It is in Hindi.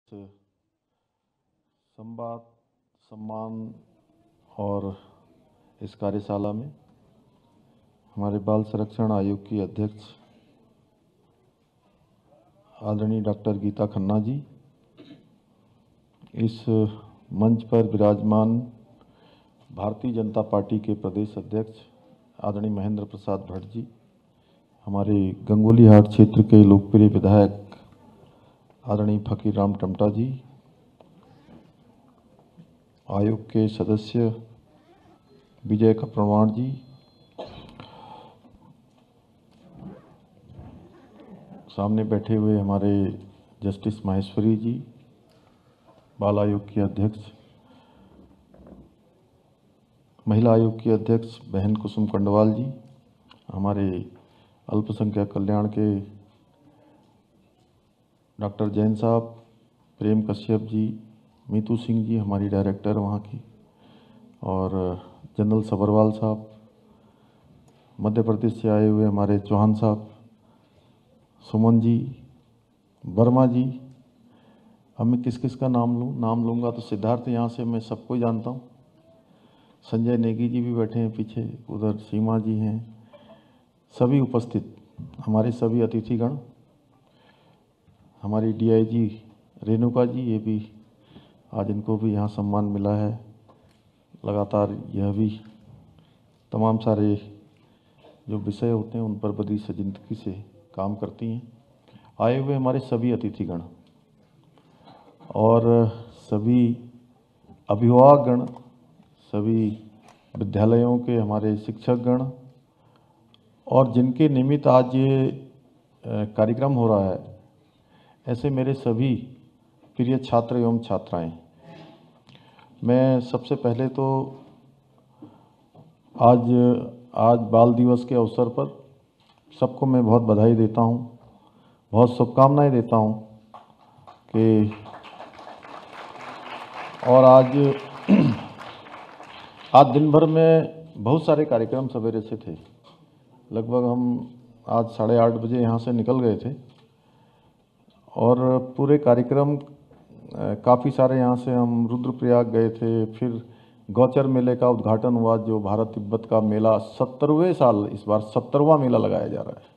संवाद सम्मान और इस कार्यशाला में हमारे बाल संरक्षण आयोग की अध्यक्ष आदरणीय डॉक्टर गीता खन्ना जी, इस मंच पर विराजमान भारतीय जनता पार्टी के प्रदेश अध्यक्ष आदरणीय महेंद्र प्रसाद भट्ट जी, हमारे गंगोली हाट क्षेत्र के लोकप्रिय विधायक आदरणीय फकीरराम टमटा जी, आयोग के सदस्य विजय कप्रवाण जी, सामने बैठे हुए हमारे जस्टिस माहेश्वरी जी, बाल आयोग की अध्यक्ष, महिला आयोग की अध्यक्ष बहन कुसुम कंडवाल जी, हमारे अल्पसंख्यक कल्याण के डॉक्टर जैन साहब, प्रेम कश्यप जी, मीतू सिंह जी हमारी डायरेक्टर वहाँ की, और जनरल सबरवाल साहब, मध्य प्रदेश से आए हुए हमारे चौहान साहब, सुमन जी, वर्मा जी। अब मैं किस किस का नाम लूँगा तो सिद्धार्थ यहाँ से मैं सबको ही जानता हूँ। संजय नेगी जी भी बैठे हैं पीछे, उधर सीमा जी हैं, सभी उपस्थित हमारे सभी अतिथिगण, हमारी डीआईजी रेणुका जी, ये भी आज इनको भी यहाँ सम्मान मिला है। लगातार यह भी तमाम सारे जो विषय होते हैं उन पर बड़ी संजीदगी से काम करती हैं। आए हुए हमारे सभी अतिथिगण और सभी अभिभावकगण, सभी विद्यालयों के हमारे शिक्षकगण, और जिनके निमित्त आज ये कार्यक्रम हो रहा है, ऐसे मेरे सभी प्रिय छात्र एवं छात्राएं, मैं सबसे पहले तो आज बाल दिवस के अवसर पर सबको मैं बहुत बधाई देता हूं, बहुत शुभकामनाएं देता हूं कि और आज दिन भर में बहुत सारे कार्यक्रम सवेरे से थे। लगभग हम आज 8:30 बजे यहाँ से निकल गए थे और पूरे कार्यक्रम काफ़ी सारे यहाँ से हम रुद्रप्रयाग गए थे, फिर गौचर मेले का उद्घाटन हुआ, जो भारत तिब्बत का मेला 70वें साल, इस बार 70वां मेला लगाया जा रहा है।